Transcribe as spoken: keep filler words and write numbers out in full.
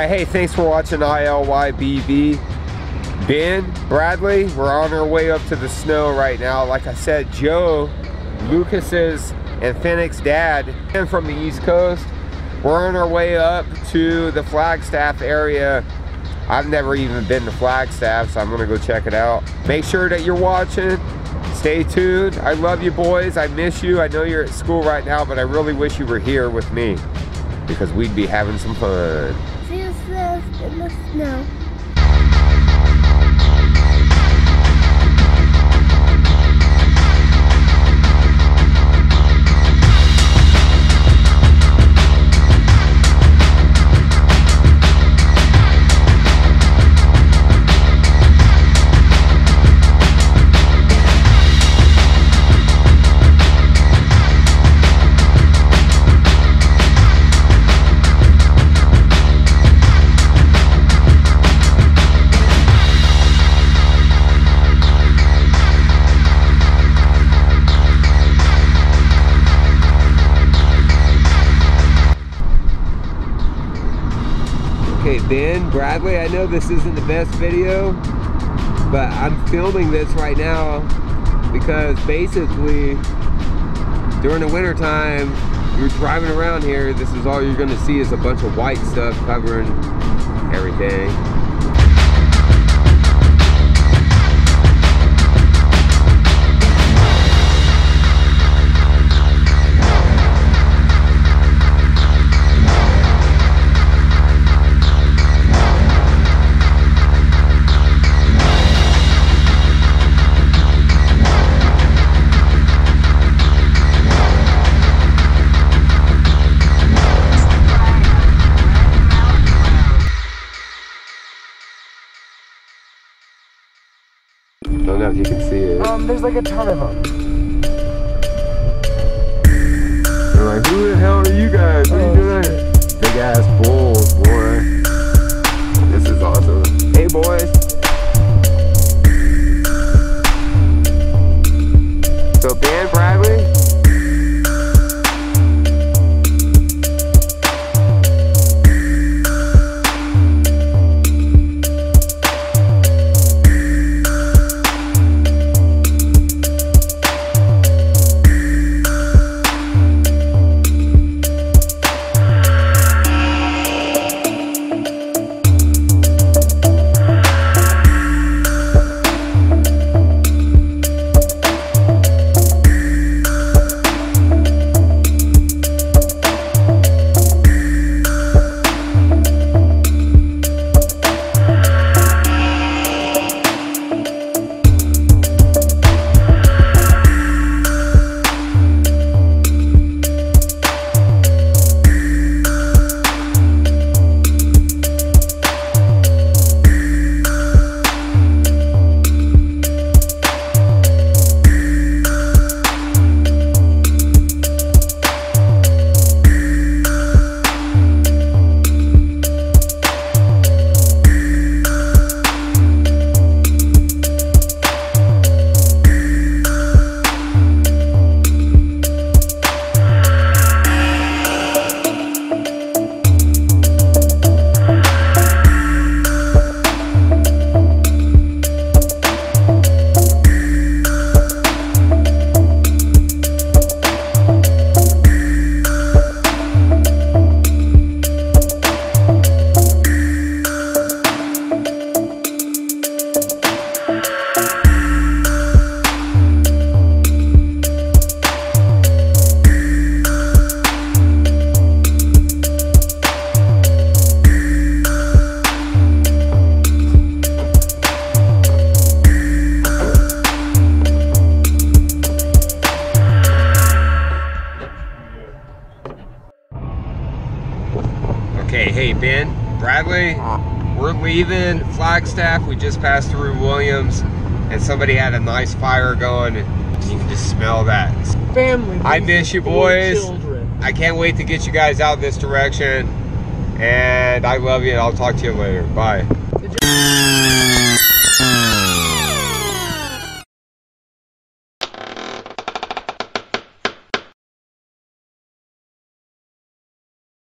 right, hey, thanks for watching I L Y B B. Ben, Bradley, we're on our way up to the snow right now. Like I said, Joe, Lucas's and Fennec's dad, and from the East Coast, we're on our way up to the Flagstaff area. I've never even been to Flagstaff, so I'm gonna go check it out. Make sure that you're watching. Stay tuned. I love you boys. I miss you. I know you're at school right now, but I really wish you were here with me because we'd be having some fun. See us in the snow. Okay, Ben, Bradley, I know this isn't the best video, but I'm filming this right now because basically during the winter time, you're driving around here, this is all you're gonna see is a bunch of white stuff covering everything. I don't know if you can see it. Um, there's like a ton of them. They're like, who the hell are you guys? What are you doing? Big ass bulls, boy. This is awesome. Hey, boys. So, Ben, Bradley. Okay, hey Ben, Bradley, we're leaving Flagstaff. We just passed through Williams and somebody had a nice fire going and you can just smell that. Family. I miss you boys. I can't wait to get you guys out this direction and I love you and I'll talk to you later. Bye.